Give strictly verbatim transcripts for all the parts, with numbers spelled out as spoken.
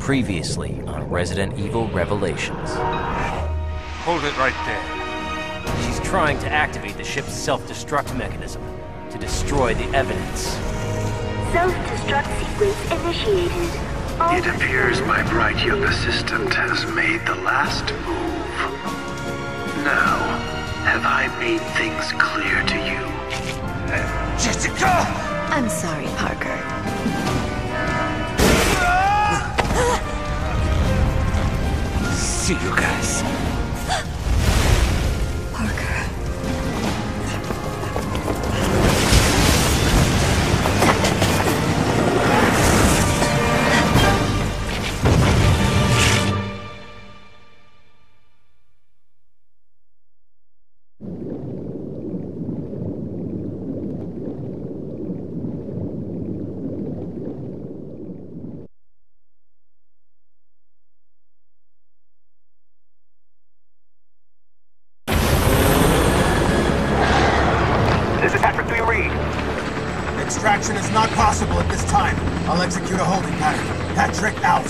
Previously on Resident Evil Revelations. Hold it right there. She's trying to activate the ship's self-destruct mechanism to destroy the evidence. Self-destruct sequence initiated. All It appears my bright young assistant has made the last move. Now, have I made things clear to you? Jessica! I'm sorry, Parker. See you guys. Parker. This is Patrick, do you read? Extraction is not possible at this time. I'll execute a holding pattern. Patrick, out.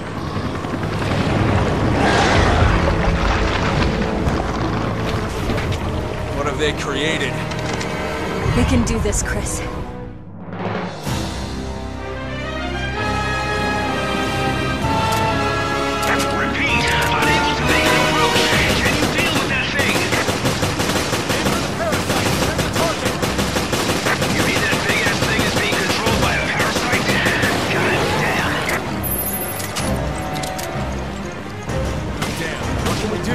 What have they created? We can do this, Chris. Repeat, unable to make an approach. Can you deal with that thing? You mean that big-ass thing is being controlled by a parasite? God damn. Damn, what can we do?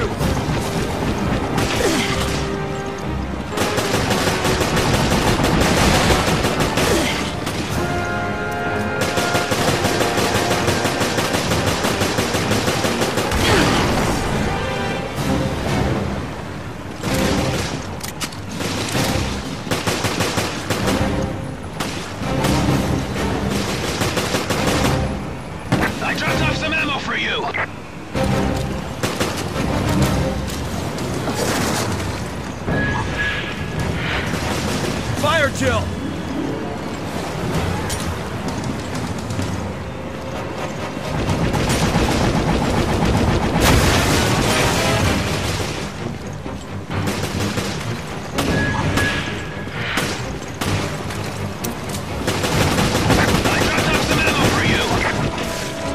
I dropped off some ammo for you. Fire Jill! I dropped off some ammo for you.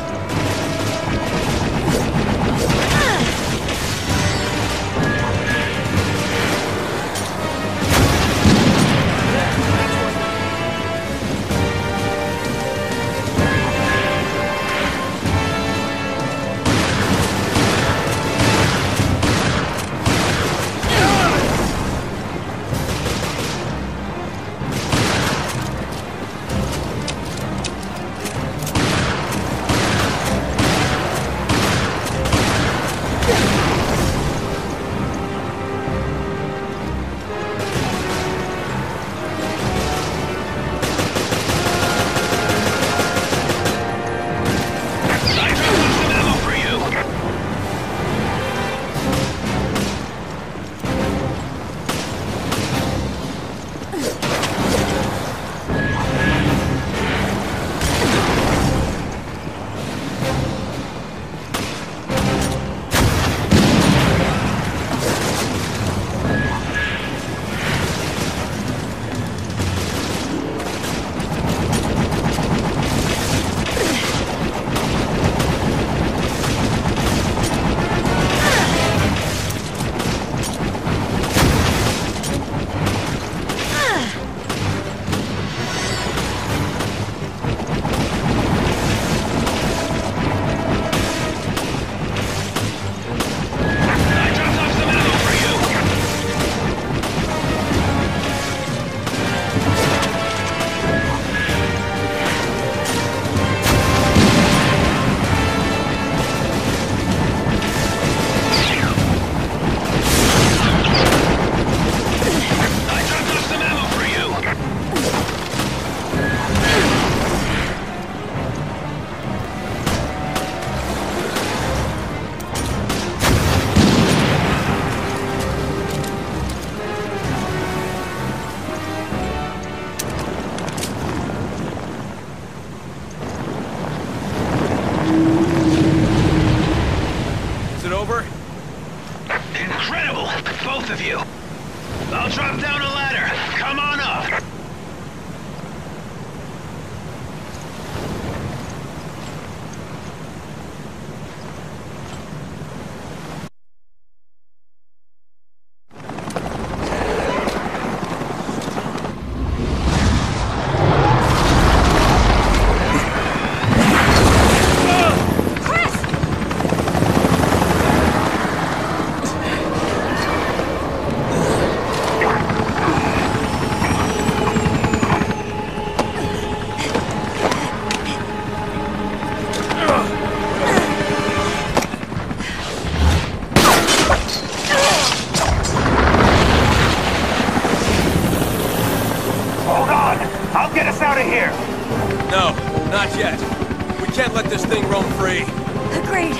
Not yet. We can't let this thing roam free. Agreed.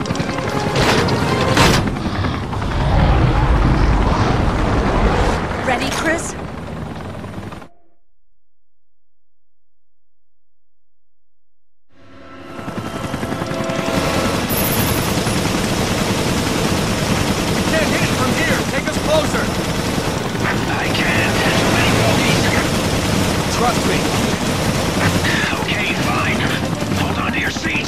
Ready, Chris? Can't hit it from here. Take us closer. I can't. Too many bogeys. Trust me. Okay, fine. Hold on to your seats.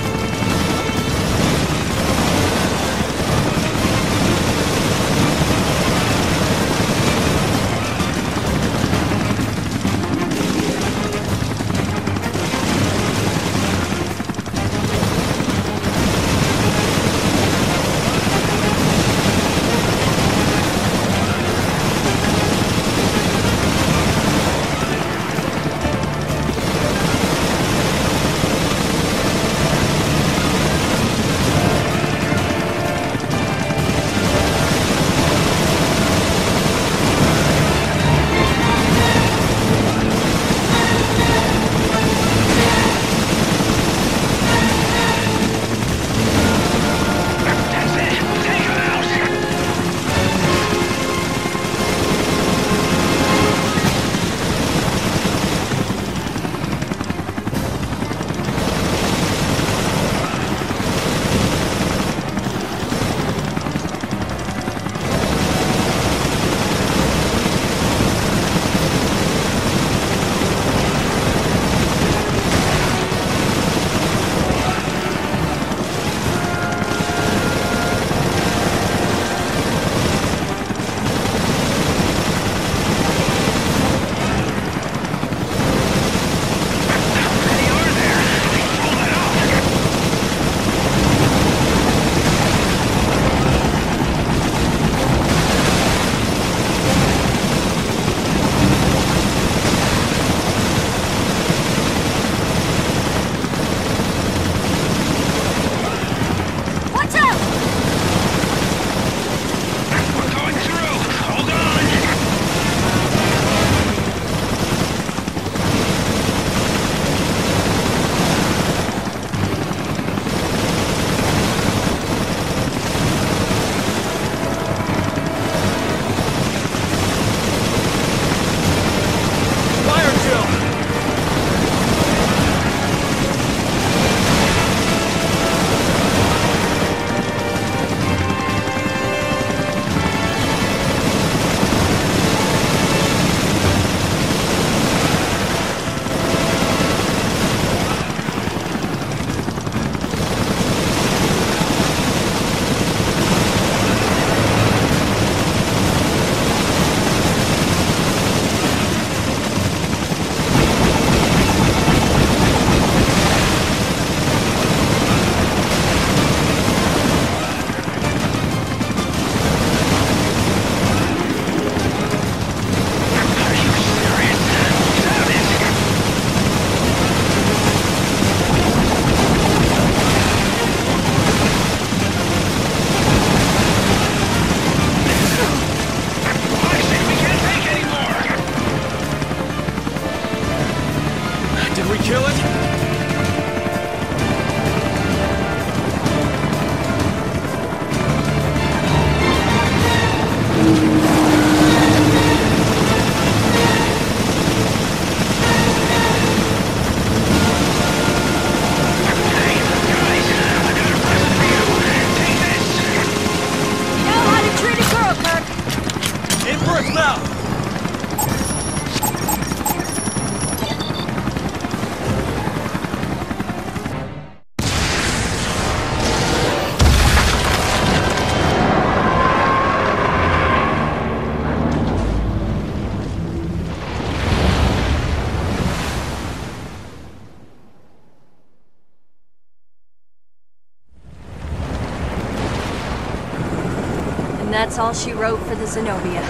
And that's all she wrote for the Zenobia.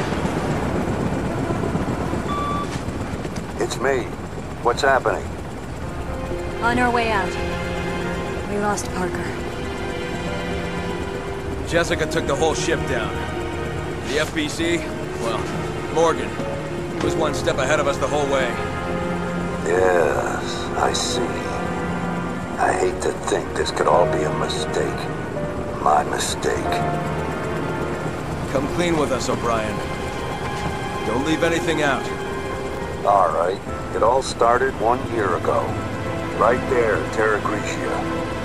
It's me. What's happening? On our way out. We lost Parker. Jessica took the whole ship down. The F B C? Well, Morgan. He was one step ahead of us the whole way. Yes, I see. I hate to think this could all be a mistake. My mistake. Come clean with us, O'Brien. Don't leave anything out. All right. It all started one year ago. Right there, Terra Gricia.